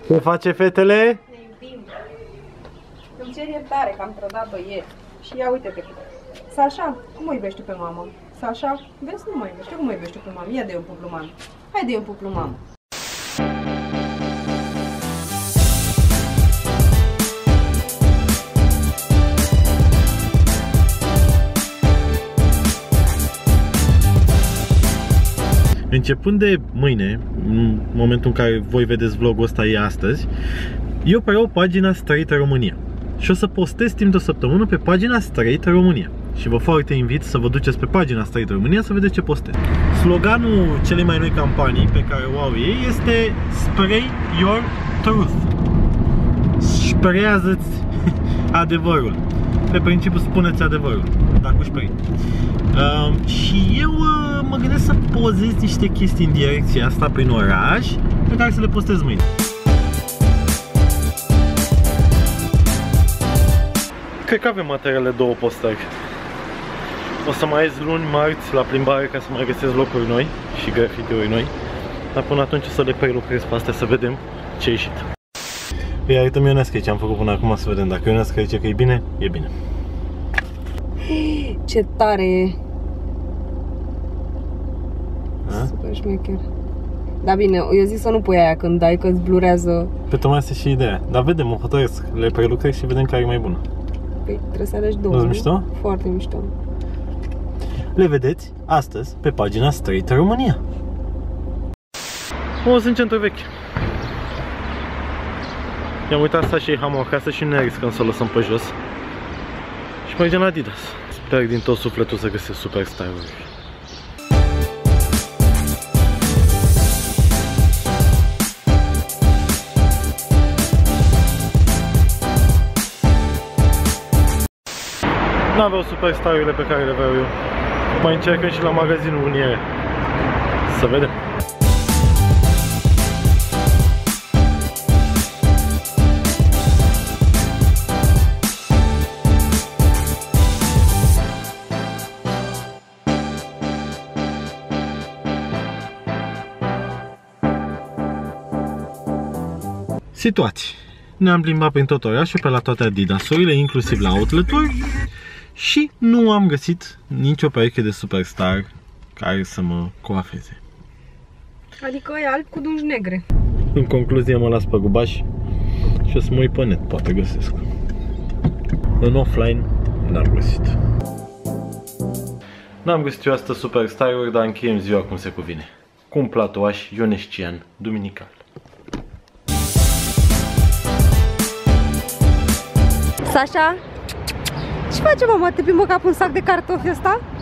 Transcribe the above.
Ce face, fetele? Ne iubim. Îmi cer iertare că am trădat-o ieri. Și ia uite-te. Sasha, cum o iubești pe mama? Sasha, vezi, nu mă iubește. Cum o iubești pe mama? Ia de un puplu, mamă. Hai de un puplu, mamă. Începând de mâine, în momentul în care voi vedeți vlogul ăsta, e astăzi, eu preiau pagina Straight România. Și o să postez timp de o săptămână pe pagina Straight România. Și vă foarte invit să vă duceți pe pagina Straight România să vedeți ce postez. Sloganul celei mai noi campanii pe care o au ei este Spray Your Truth. Spreiază-ți adevărul. Pe principiu spuneți adevărul, dar cu spray. Și eu mă gândesc să pozez niște chestii în direcția asta prin oraș, pe care să le postez mâine. Cred că avem materiale de două postări. O să mai ies luni, marți la plimbare ca să mai găsesc locuri noi și grafitiuri noi. Dar până atunci o să le prelucrez pe astea să vedem ce a ieșit. Păi arătăm Ionescu ce am făcut până acum să vedem. Dacă Ionescu zice că e bine, e bine. Ce tare e! A? Super șmecher. Dar bine, eu zic să nu pui aia când dai, că îți blurează. Pe tocmai asta și ideea. Dar vedem, mă hotărăsc. Le prelucrez și vedem care e mai bună. Păi trebuie să alegi două. Nu-ți mișto? Foarte mișto. Le vedeți astăzi pe pagina Straight România. O, sunt centru vechi. I-am uitat să și hamul acasă și nu ne riscăm să o lăsăm pe jos. Și mergem la Adidas. Sper din tot sufletul să găsesc super style-uri. N-aveau super style-urile pe care le vreau eu. Mai încercăm și la magazinul Uniere. Să vedem. Situații. Ne-am plimbat prin tot orașul, pe la toate Adidas-urile, inclusiv la outlet-uri, și nu am găsit nicio pereche de Superstar care să mă coafeze. Adică e alb cu dungi negre. În concluzie mă las pe gubaș și o să mă uit pe net, poate găsesc. În offline n-am găsit. N-am găsit eu astăzi Superstar-uri, dar încheiem ziua cum se cuvine. Cu un platoaș ionescian duminical. Sasha? Ce face, mama? Te plimbă ca pe un sac de cartofi ăsta?